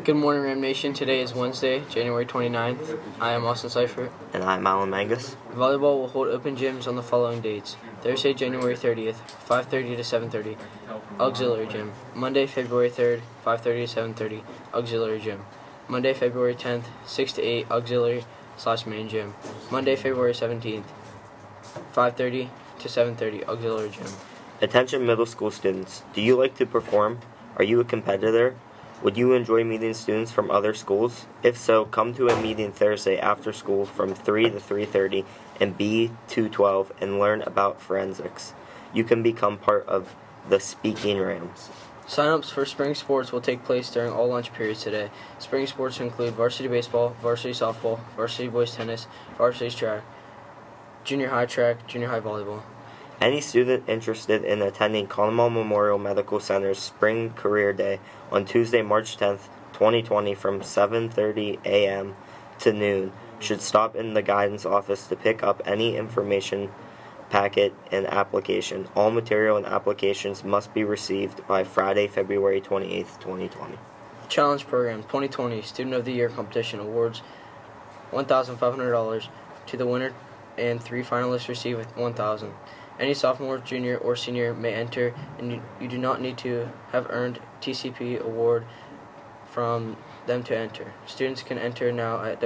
Good morning, Ram Nation. Today is Wednesday, January 29th. I am Austin Seifert. And I'm Alan Mangus. Volleyball will hold open gyms on the following dates. Thursday, January 30th, 5:30 to 7:30, auxiliary gym. Monday, February 3rd, 5:30 to 7:30, auxiliary gym. Monday, February 10th, 6 to 8, auxiliary/main gym. Monday, February 17th, 5:30 to 7:30, auxiliary gym. Attention middle school students. Do you like to perform? Are you a competitor? Would you enjoy meeting students from other schools? If so, come to a meeting Thursday after school from 3 to 3:30 in B212 and learn about forensics. You can become part of the Speaking Rams. Sign-ups for spring sports will take place during all lunch periods today. Spring sports include varsity baseball, varsity softball, varsity boys tennis, varsity track, junior high volleyball. Any student interested in attending Conemaugh Memorial Medical Center's Spring Career Day on Tuesday, March 10th, 2020 from 7:30 a.m. to noon should stop in the guidance office to pick up any information packet and application. All material and applications must be received by Friday, February 28th, 2020. Challenge Program 2020 Student of the Year Competition awards $1,500 to the winner, and 3 finalists receive $1,000. Any sophomore, junior, or senior may enter, and you do not need to have earned TCP award from them to enter. Students can enter now at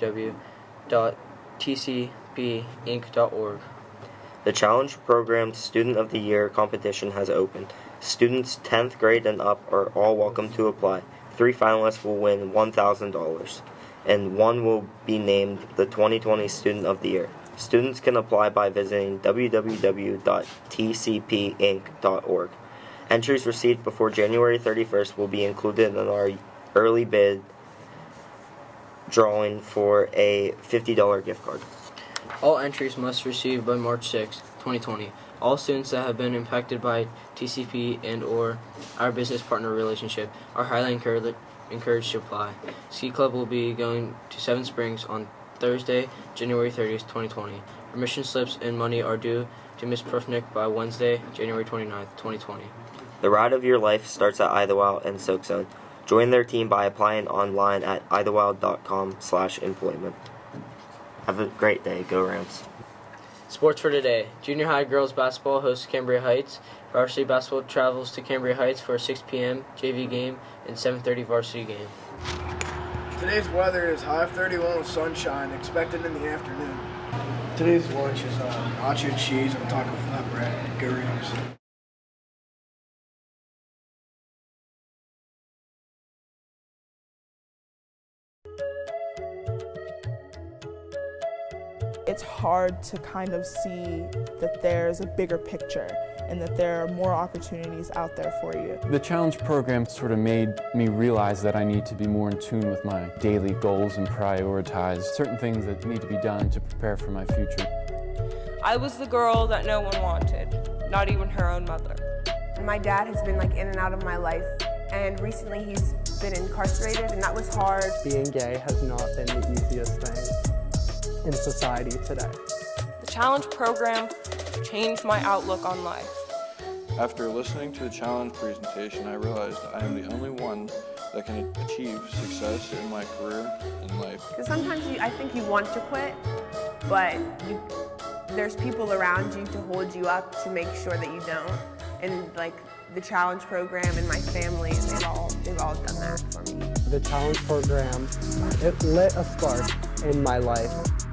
www.tcpinc.org. The Challenge Program Student of the Year competition has opened. Students 10th grade and up are all welcome to apply. 3 finalists will win $1,000, and 1 will be named the 2020 Student of the Year. Students can apply by visiting www.tcpinc.org. Entries received before January 31st will be included in our early bid drawing for a $50 gift card. All entries must receive by March 6, 2020. All students that have been impacted by TCP and or our business partner relationship are highly encouraged to apply. Ski Club will be going to Seven Springs on Thursday, January 30th, 2020. Permission slips and money are due to Ms. Profnick by Wednesday, January 29th, 2020. The ride of your life starts at Idlewild and Soak Zone. Join their team by applying online at idlewild.com/employment. Have a great day. Go Rams. Sports for today. Junior high girls basketball hosts Cambria Heights. Varsity basketball travels to Cambria Heights for a 6 p.m. JV game and 7:30 varsity game. Today's weather is high of 31 with sunshine expected in the afternoon. Today's lunch is nacho cheese and taco flatbread. Go Rams. It's hard to kind of see that there's a bigger picture and that there are more opportunities out there for you. The Challenge Program sort of made me realize that I need to be more in tune with my daily goals and prioritize certain things that need to be done to prepare for my future. I was the girl that no one wanted, not even her own mother. My dad has been in and out of my life, and recently he's been incarcerated, and that was hard. Being gay has not been the easiest thing in society today. The Challenge Program changed my outlook on life. After listening to the Challenge presentation, I realized I am the only one that can achieve success in my career and life. Because sometimes I think you want to quit, but there's people around you to hold you up to make sure that you don't. And the Challenge Program and my family, they've all done that for me. The Challenge Program, it lit a spark in my life.